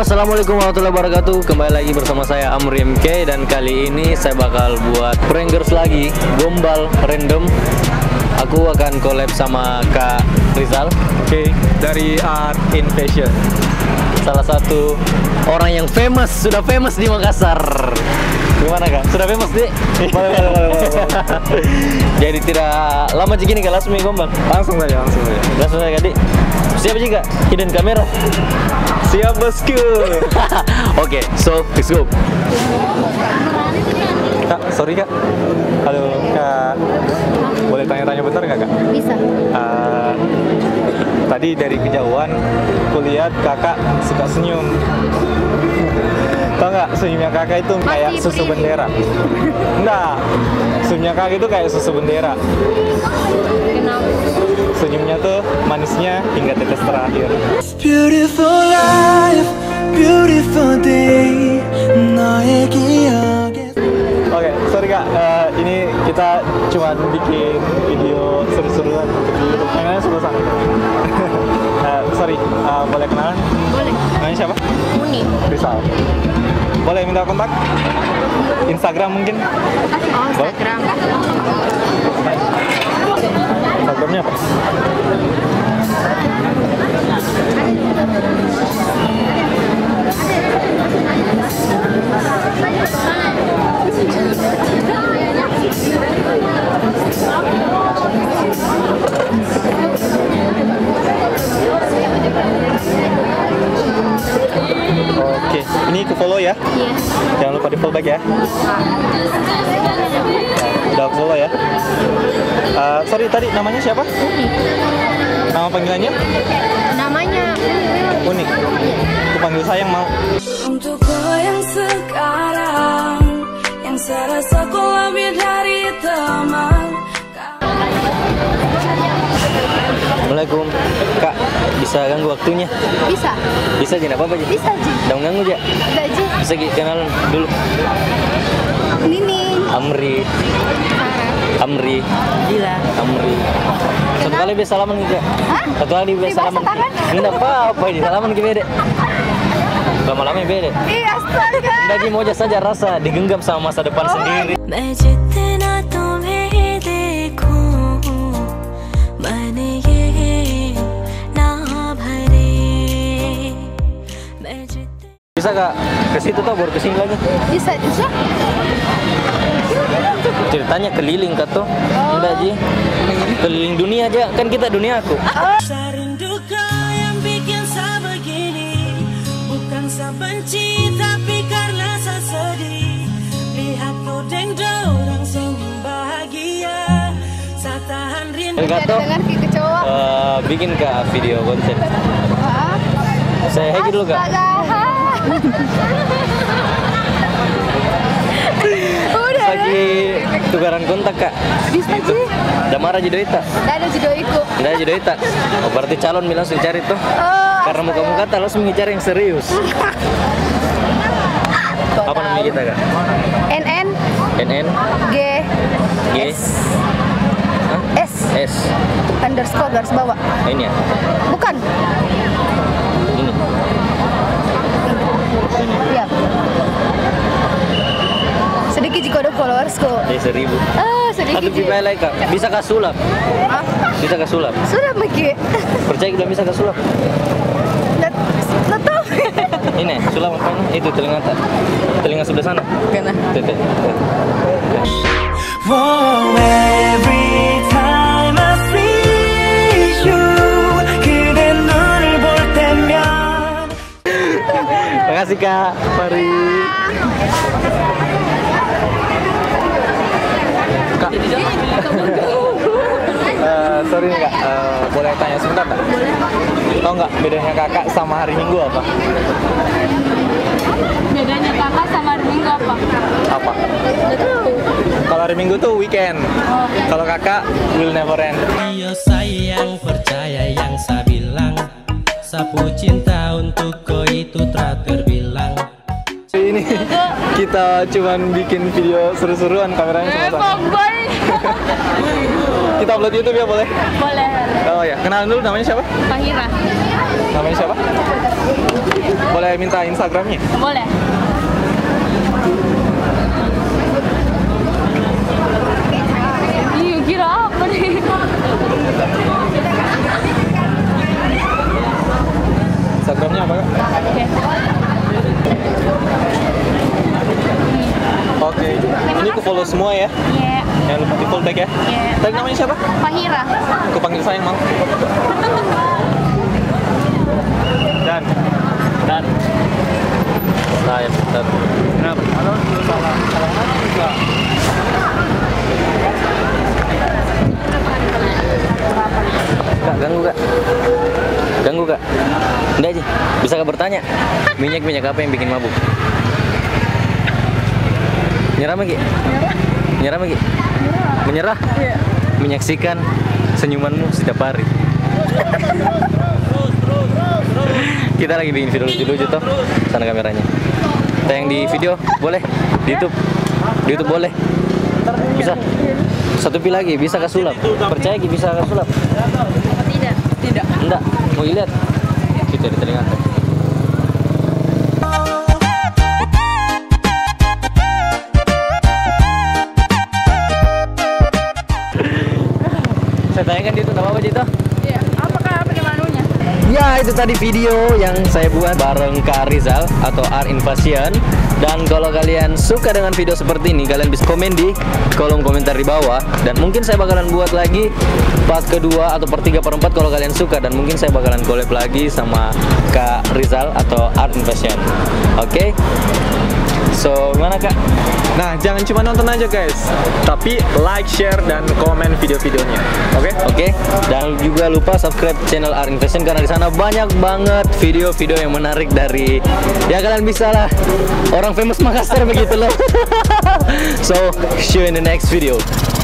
Assalamualaikum warahmatullahi wabarakatuh. Kembali lagi bersama saya Amri MK. Dan kali ini saya bakal buat prankers lagi, gombal random. Aku akan collab sama Kak Rizal. Oke, dari Art in Fashion. Salah satu orang yang famous, sudah famous di Makassar. Gimana Kak? Sudah famous deh? Jadi tidak lama begini Kak, langsung gombal. Langsung saja. Langsung saja Kak Dik. Siap juga hidden kamera. Siap bosku. Oke, so let's go. Kak, sorry Kak. Halo Kak. Boleh tanya-tanya bentar nggak Kak? Bisa. Tadi dari kejauhan, kulihat Kakak suka senyum. Tau nggak senyumnya Kakak itu kayak Masih susu bendera? Enggak, senyumnya Kakak itu kayak susu bendera. Kenapa? Senyumnya tuh manisnya hingga tetes terakhir. Beautiful life, beautiful day. 너의 기억에. Oke, sorry Kak, ini kita cuma bikin video seru-seruan untuk di YouTube. Namanya sebelah sana. Sorry, boleh kenalan? Boleh. Namanya siapa? Uni. Rizal. Boleh minta kontak? Instagram mungkin? Oh, Instagram. Instagramnya apa? Oke, ini ke follow ya? Iya. Jangan lupa di follow back ya. Udah follow ya. Sorry tadi namanya siapa? Nama panggilannya? Namanya Unik. Aku panggil sayang mau. Untuk kau yang sekarang, yang serasa kau lebih dari teman. Assalamualaikum Kak, bisa ganggu waktunya? bisa. Bisa aja, apa-apa aja? Bisa Ji. Jangan ganggu aja. Enggak Ji. Bisa kenalan dulu. Nini. Amri. Gila. Amri. Satu kali biasa salaman gitu. Hah? Satu kali biasa Dibasah salaman. tangan? Enggak apa-apa ini salaman ke bede. Lama-lama bede. Ih, astaga. Enggak mau aja saja rasa digenggam sama masa depan sendiri. Bisa Kak, ke situ tuh baru ke sini lagi. Bisa. Ceritanya keliling Kak tuh. Enggak Ji. Keliling dunia aja, kan kita dunia aku. Rindu kau yang bikin saya begini, bukan saya benci tapi karena saya sedih. Lihat kau dengdor langsung bahagia, saya tahan rindu. Kak tuh Dengar ki kecoa. bikin Kak video konten. Wah. Saya hack dulu Kak. Astaga. Udah. Lagi tukaran kontak Kak. Bisa Ji. Udah marah jidoita. Enggak ada jidoiku. Udah jidoita. Oh berarti calon bilang langsung cari tuh. Oh. Karena muka-muka tak langsung cari yang serius. Apa namanya kita Kak? NN NN G G Hah? S S. underscore garis bawah. Nah, ini ya. Bukan. Ini. Iya. Sedikit jika ada followersku. 1000. Sedikit. Satu pipa lagi Kak. Bisa Kak sulap. Ah, Bisa Kak sulap. sudah Miki. Percaya kita bisa Kak sulap. Nggak tahu. Ini sulap apa ini? Itu telinga tak. Telinga sebelah sana. Kena. Tete. Wow, every time I see you, 그대 눈을 볼 때면. Makasih Kak. Mari. Kak. Sorry nih Kak, boleh tanya sebentar Kak? Tahu nggak bedanya Kakak sama hari Minggu apa? Bedanya kakak sama hari Minggu apa? Apa? Kalau hari Minggu tuh weekend. Kalau Kakak will never end. Iya sayang, percaya yang saya bilang, sapu cinta untuk kau itu tak terbilang. Ini kita cuman bikin video seru-seruan, kameranya sama-sama. kita upload YouTube ya boleh? Boleh. Oh ya, kenalan dulu namanya siapa? Fahira. Namanya siapa? Boleh minta Instagramnya? Boleh. Ih, kira apa nih? Instagramnya apa kak? Oke. Oke, ini aku follow semua ya. Iya. Jangan lupa di follow tag ya. Iya. Tag namanya siapa? Fahira. Aku panggil sayang mau. Dan Saya bentar. kenapa? Halo, salah mana juga? Kak, ganggu kak. Enggak aja. Bisa kak bertanya? Minyak apa yang bikin mabuk? Nyerah Megi? Nyerah Megi? Menyerah? Iya. Menyaksikan senyumanmu setiap hari. Kita lagi bikin video lucu-lucu toh. Sana kameranya. Tayang di video boleh? Di YouTube boleh? Bisa? Satu pi lagi bisa ke sulap. Percaya Ki bisa ke sulap? Tidak. Tidak. Enggak, mau lihat. Kita di telinga. Saya tayangkan di itu, nggak apa-apa Cito? Iya. Apakah apa manunya? Ya, itu tadi video yang saya buat bareng Kak Rizal atau Art Invasion. Dan kalau kalian suka dengan video seperti ini, kalian bisa komen di kolom komentar di bawah. Dan mungkin saya bakalan buat lagi part kedua atau part 3, part 4 kalau kalian suka. Dan mungkin saya bakalan collab lagi sama Kak Rizal atau Art Invasion. Oke? So, gimana Kak? Nah, jangan cuma nonton aja guys, tapi like, share, dan komen video-videonya. Oke? Oke, dan juga lupa subscribe channel Art Invasion karena di sana banyak banget video-video yang menarik dari ya kalian bisa lah orang famous Makassar begitu loh. So, see you in the next video.